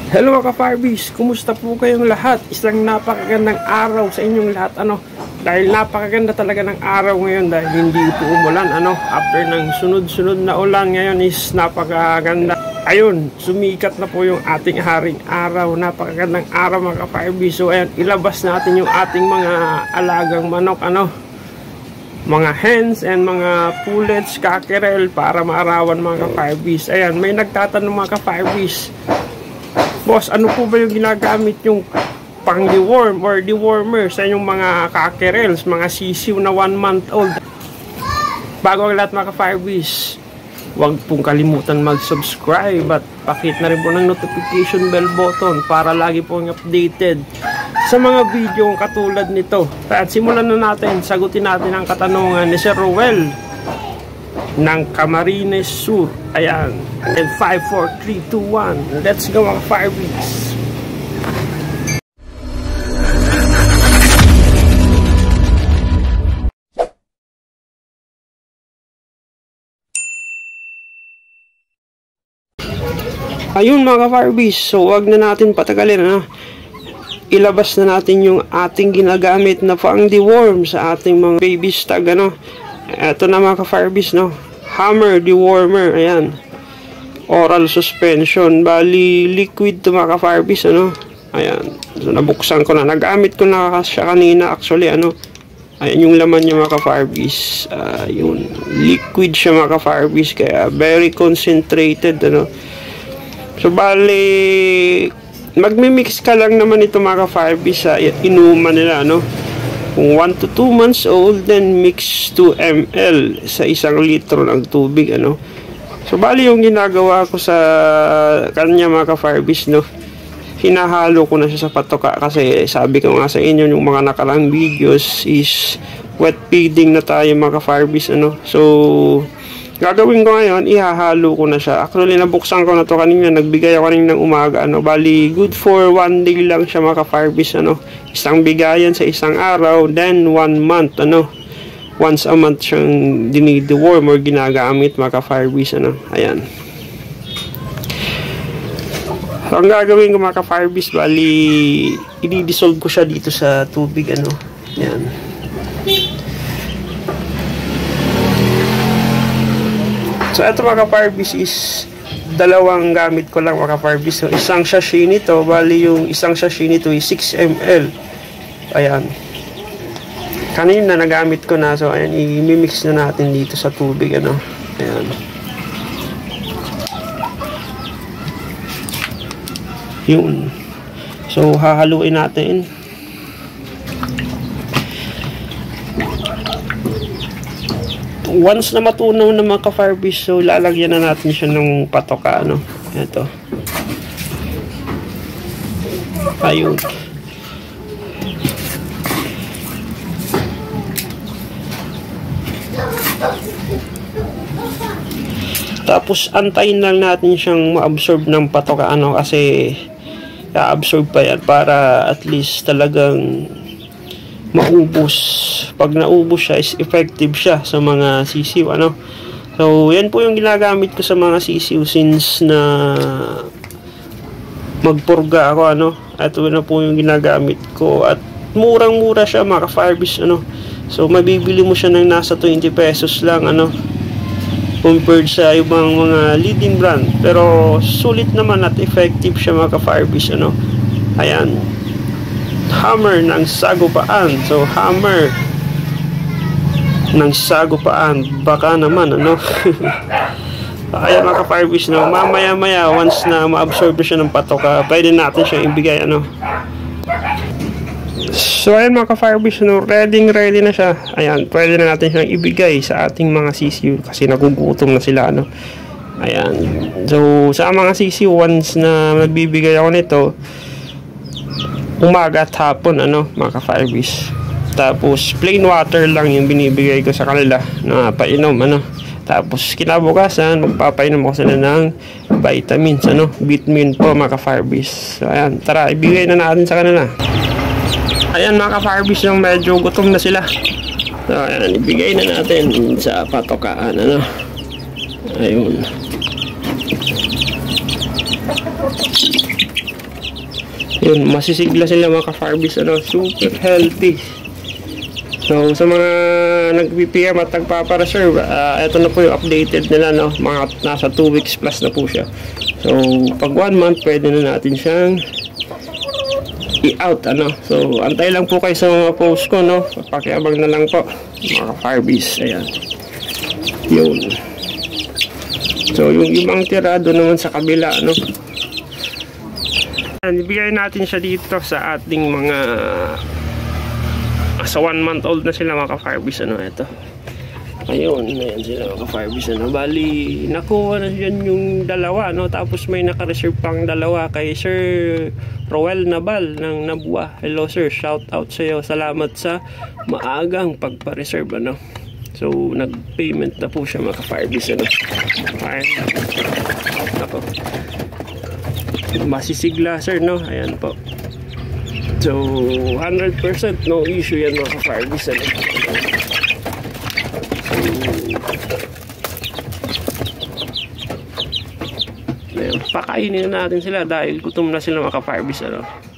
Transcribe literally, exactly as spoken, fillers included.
Hello mga ka-Firebees, kumusta po kayong lahat? Isang napakagandang araw sa inyong lahat, ano? Dahil napakaganda talaga ng araw ngayon dahil hindi po umulan, ano? After ng sunod-sunod na ulan ngayon is napakaganda. Ayun, sumikat na po yung ating haring araw. Napakagandang araw mga ka-Firebees. So ayan, ilabas natin yung ating mga alagang manok, ano? Mga hens and mga pullets, kakerel para maarawan mga ka-Firebees. Ayan, may nagtatanong mga ka-Firebees, boss, ano po ba yung ginagamit yung pang deworm or dewormer sa inyong mga kakerels, mga sisiw na one month old? Bago ang lahat mga ka-Firebees, huwag pong kalimutan mag-subscribe at pakit na rin po ng notification bell button para lagi pong updated sa mga video katulad nito. At simulan na natin, sagutin natin ang katanungan ni Sir Ruel ng Camarines Sur. Ayan. And five, four, three, two, one. Let's go mga Firebees. Ayun mga Firebees. So wag na natin patagalin, ano? Ilabas na natin yung ating ginagamit na pang deworm sa ating mga baby stag, ano? Ito na mga ka-Firebees, no? Hammer dewormer, ayan. Oral suspension, bali liquid to mga ka-Firebees, ano? Ayan. So nabuksan ko na, nagamit ko na siya kanina actually, ano? Ayan yung laman niya mga ka-Firebees. Uh, yun, liquid siya mga ka-Firebees, kaya very concentrated, ano? So bali magmi-mix ka lang naman ito mga ka-Firebees sa inuman nila, ano? Kung one to two months old, then mix two milliliters sa isang litro ng tubig, ano. So bali yung ginagawa ko sa kanya mga ka-Firebees, no, hinahalo ko na siya sa patoka kasi sabi ko nga sa inyo yung mga nakarang videos is wet feeding na tayo mga ka-Firebees, ano. So gagawin ko ngayon, ihahalo ko na siya. Actually nabuksan ko na to kanina, nagbigay ako kanina ng umaga, ano. Bali good for one day lang siya mga ka-Firebees, ano. Isang bigayan sa isang araw, then one month, ano. Once a month siyang dinideworm or ginagamit mga ka-Firebees, ano. Ayan. So, ang gagawin ko mga ka-Firebees, bali i-dissolve ko siya dito sa tubig, ano. Ayan. So ito mga ka-Firebees is dalawang gamit ko lang mga ka-Firebees. So, isang sachet nito, bali yung isang sachet nito is six milliliters. Ayan. Kanina nagamit ko na. So ayan, i-mix na natin dito sa tubig, ano. Ayan. Yun. So hahaluin natin. Once na matunaw na mga ka-Firebees, so lalagyan na natin siya ng patoka, ano. Ito. Ayun. Tapos antayin lang natin siyang ma-absorb ng patoka, ano, kasi i-absorb pa yan para at least talagang maubos. Pag naubos siya is effective siya sa mga sisiw, ano. So yan po yung ginagamit ko sa mga sisiw since na magpurga ako, ano. Ito na po yung ginagamit ko at murang-mura siya mga ka-Firebees, ano. So mabibili mo siya ng nasa twenty pesos lang, ano, compared sa ibang mga leading brand, pero sulit naman at effective siya mga ka-Firebees, ano. Ayan. Hammer ng sagupaan. So hammer ng sagupaan, baka naman, ano. Ayan mga ka-Firebees, no, mamaya maya once na ma-absorb na siya ng patoka, pwede natin siyang ibigay, ano. So ayan mga ka-Firebees, no, ready ready na siya. Ayan, pwede na natin siyang ibigay sa ating mga sisiw kasi nagugutom na sila, ano. Ayan. So sa mga sisiw, once na magbibigay ako nito, umaga at hapon, ano mga ka-Firebees. Tapos plain water lang yung binibigay ko sa kanila na painom, ano. Tapos kinabukasan magpapainom ko sila ng vitamins, ano, vitamin po mga ka-Firebees. So ayan, tara ibigay na natin sa kanila. Ayan mga ka-Firebees, yung medyo gutom na sila. So ayan, ibigay na natin sa patokaan, ano. Ayun. Yun, masisigla sila mga ka-Farbis, ano, super healthy. So, sa mga nag-P M at nagpapareserve, uh, ito na po yung updated nila, no? Mga nasa two weeks plus na po siya. So, pag one month, pwede na natin siyang i-out, ano? So, antay lang po kayo sa mga post ko, no? Pakiabang na lang po, mga Farbis. Ayan. Yun. So, yung ibang tirado naman sa kabila, no? Ayan, ibigay natin siya dito sa ating mga... sa one month old na sila mga ka-Farbis, ano, ito. Ayun, ayan sila mga ka-Farbis, ano. Bali, nakuha na dyan yung dalawa, no. Tapos may naka-reserve pang dalawa kay Sir Roel Nabal ng Nabua. Hello sir, shout out sa iyo. Salamat sa maagang pagpa-reserve, ano. So, nag-payment na po siya mga ka-Farbis, ano. Ayan. Ako. Masisigla sir, no. Ayan po. So, one hundred percent no issue yan mga ka-Farbis, ano. So, pakainin na natin sila dahil gutom na sila mga ka-Farbis, ano.